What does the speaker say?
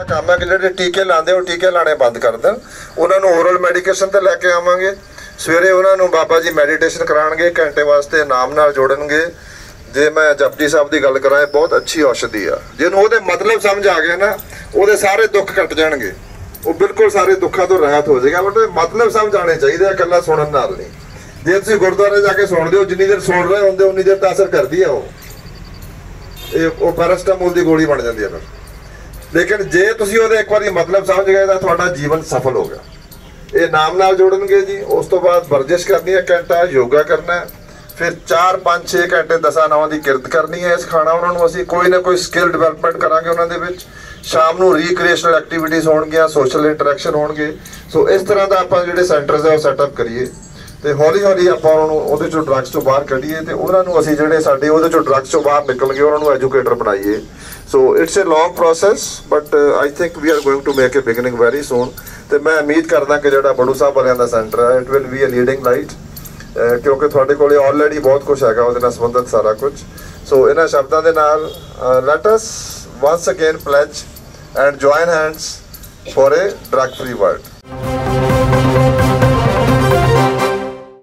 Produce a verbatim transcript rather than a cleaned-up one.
काम है कि ਜਿਹੜੇ ਟੀਕੇ ਲਾਉਂਦੇ ਉਹ ਟੀਕੇ ਲਾਣੇ ਬੰਦ ਕਰ ਦੇਣ, ਉਹਨਾਂ ਨੂੰ ਓਰਲ ਮੈਡੀਕੇਸ਼ਨ ਤੇ ਲੈ ਕੇ ਆਵਾਂਗੇ। ਸਵੇਰੇ ਉਹਨਾਂ ਨੂੰ ਬਾਬਾ ਜੀ ਮੈਡੀਟੇਸ਼ਨ ਕਰਾਉਣਗੇ, ਘੰਟੇ ਵਾਸਤੇ ਨਾਮ ਨਾਲ ਜੋੜਨਗੇ। ਜੇ ਮੈਂ ਜਪਜੀ ਸਾਹਿਬ ਦੀ ਗੱਲ ਕਰਾਂ, ਬਹੁਤ ਅੱਛੀ ਔਸ਼ਧੀ ਆ। ਜਿਹਨੂੰ ਉਹਦੇ ਮਤਲਬ ਸਮਝ ਆ ਗਿਆ ਨਾ, ਉਹਦੇ ਸਾਰੇ ਦੁੱਖ ਕੱਟ ਜਾਣਗੇ, ਉਹ ਬਿਲਕੁਲ ਸਾਰੇ ਦੁੱਖਾਂ ਤੋਂ ਰਹਿਤ ਹੋ ਜਾਏਗਾ। ਬਟ ਮਤਲਬ ਸਮਝ ਆਣੇ ਚਾਹੀਦੇ ਆ, ਇਕੱਲਾ ਸੁਣਨ ਨਾਲ ਨਹੀਂ। ਜੇ ਤੁਸੀਂ ਗੁਰਦੁਆਰੇ ਜਾ ਕੇ ਸੁਣਦੇ ਹੋ, ਜਿੰਨੀ ਦੇਰ ਸੁਣ ਰਹੇ ਹੁੰਦੇ ਉਨੀ ਦੇਰ ਤਾਂ ਅਸਰ ਕਰਦੀ ਆ ਉਹ ਇਹ ਉਹ ਪੈਰਾਸਟਾਮੋਲ ਦੀ ਗੋਲੀ ਬਣ ਜਾਂਦੀ ਹੈ ਫਿਰ। ਲੇਕਿਨ ਜੇ ਤੁਸੀਂ ਉਹਦੇ ਇੱਕ ਵਾਰੀ ਮਤਲਬ ਸਮਝ ਗਏ ਤਾਂ ਤੁਹਾਡਾ ਜੀਵਨ ਸਫਲ ਹੋ ਗਿਆ। ਇਹ ਨਾਮ ਨਾਲ ਜੋੜਨਗੇ ਜੀ। ਉਸ ਤੋਂ ਬਾਅਦ ਵਰਜਿਸ਼ ਕਰਨੀ ਹੈ, ਘੰਟਾ ਯੋਗਾ ਕਰਨਾ, ਫਿਰ ਚਾਰ ਪੰਜ ਛੇ ਘੰਟੇ ਦਸਾਂ ਨੌਂ ਦੀ ਕਿਰਤ ਕਰਨੀ ਹੈ। ਸਿਖਾਉਣਾ ਉਹਨਾਂ ਨੂੰ ਅਸੀਂ, ਕੋਈ ਨਾ ਕੋਈ ਸਕਿੱਲ ਡਿਵੈਲਪਮੈਂਟ ਕਰਾਂਗੇ ਉਹਨਾਂ ਦੇ ਵਿੱਚ। ਸ਼ਾਮ ਨੂੰ ਰੀਕ੍ਰੀਏਸ਼ਨਲ ਐਕਟੀਵਿਟੀਜ਼ ਹੋਣਗੀਆਂ, ਸੋਸ਼ਲ ਇੰਟਰੈਕਸ਼ਨ ਹੋਣਗੇ। ਸੋ ਇਸ ਤਰ੍ਹਾਂ ਦਾ ਆਪਾਂ ਜਿਹੜੇ ਸੈਂਟਰਸ ਹੈ ਉਹ ਸੈਟਅਪ ਕਰੀਏ ਤੇ ਹੌਲੀ ਹੌਲੀ ਆਪਾਂ ਉਹਨਾਂ ਨੂੰ ਉਹਦੇ ਚੋਂ ਡਰੱਗਸ ਤੋਂ ਬਾਹਰ ਕੱਢੀਏ ਤੇ ਉਹਨਾਂ ਨੂੰ ਅਸੀਂ ਜਿਹੜੇ ਸਾਡੇ ਉਹਦੇ ਚੋਂ ਡਰੱਗਸ ਤੋਂ ਬਾਹਰ ਨਿਕਲ ਗਏ ਉਹਨਾਂ ਨੂੰ ਐਜੂਕੇਟਰ ਬਣਾਈਏ। So it's a long process, but I think we are going to make a beginning very soon. ਤੇ ਮੈਂ ਉਮੀਦ ਕਰਦਾ ਕਿ ਜਿਹੜਾ ਬੜੂ ਸਾਹਿਬ ਵਾਲਿਆਂ ਦਾ ਸੈਂਟਰ ਹੈ, it will be a leading light, ਕਿਉਂਕਿ ਤੁਹਾਡੇ ਕੋਲੇ ਆਲਰੇਡੀ ਬਹੁਤ ਕੁਝ ਹੈਗਾ ਉਹਦੇ ਨਾਲ ਸੰਬੰਧਿਤ ਸਾਰਾ ਕੁਝ। ਸੋ ਇਹਨਾਂ ਸ਼ਬਦਾਂ ਦੇ ਨਾਲ let us once again pledge and join hands for a drug free world.